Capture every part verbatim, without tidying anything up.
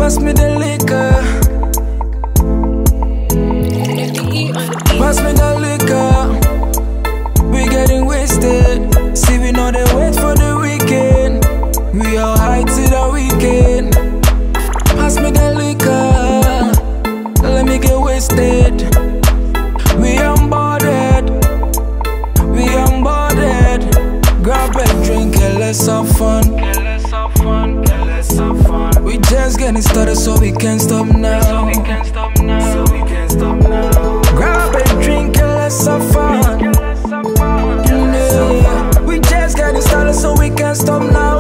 Pass me the liquor. Pass me the liquor. We getting wasted. See, we know they wait for the weekend. We all high till the weekend. Pass me the liquor. Let me get wasted. We unboarded. We unboarded. Grab a drink and let's have fun. Let's have fun. Let's have fun. We just getting started, so we can't stop now. So we can't stop now. So we can't stop now. Grab a drink and let's have fun. Yeah. We just getting started, so we can't stop now.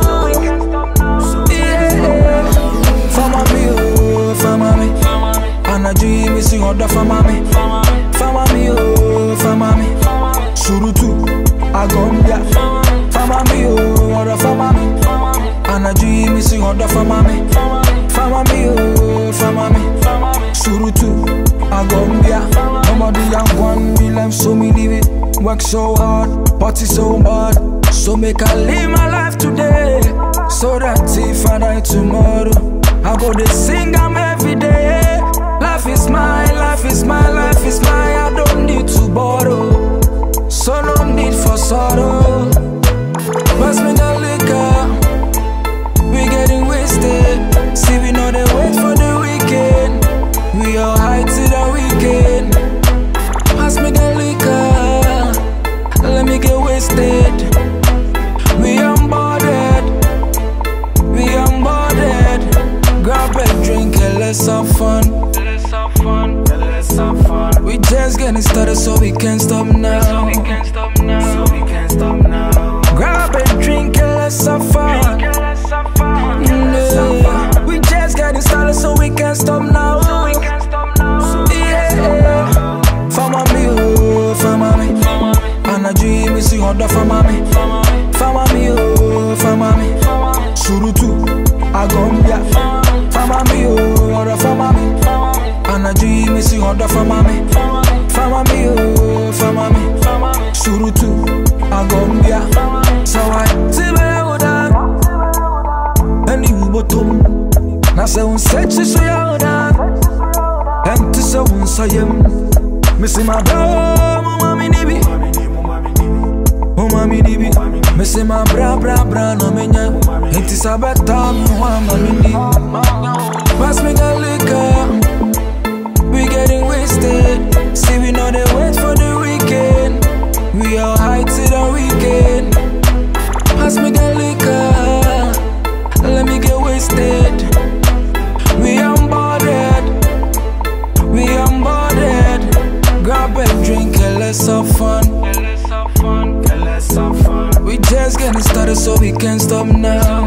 Yeah. Fama mi oh, fama mi. Anaju mi si order fama mi. Fama mi oh, fama mi. Surutu agombia. Fama mi oh, order fama mi. Anaju mi si order fama mi. Fama mi oh, fama mi. Surutu agombia. Nobody young one, me life so me live it. Work so hard, party so bad. So make I live my life today, so that if I die tomorrow, I go to sing I'm every day. Life is mine, life is mine, life is mine. I don't need to borrow, so no need for sorrow. Pass me the liquor. We getting wasted. See, we know they wait for the weekend. We all high till the weekend. Pass me the liquor. Let me get wasted. We unboarded. We unboarded. Grab a drink and let's have fun. Let's have fun. Let's have fun. We just getting started, so we can't stop now. So we can't stop now. So we can't stop now. Grab a drink and let's have fun. Let's have fun. Yeah. We just getting started, so we can't stop now. So we can't stop now. Yeah. Fama mi oh, fama mi. Anaju mi si order fama mi. Fama mi oh, fama mi. Surutu agombia. Fama mi oh, order fama mi. Anaju mi si order fama mi. Fama mi oh, fama mi. Surutu agombia. So I tibe uda. Eni ubotum. Na se un sechi so ya uda. Enti se un sayem. Missy my bra, mama nibi. Mama nibi. Missy my bra bra bra no menya. Enti sabata mama nibi. Pass me the liquor. We getting wasted. See, we know they wait for the weekend. We all high till the weekend. Pass me the liquor. Let me get wasted. We unboarded. We unboarded. Grab a drink and let's have fun. Let's have fun. Let's have fun. We just getting started, so we can't stop now.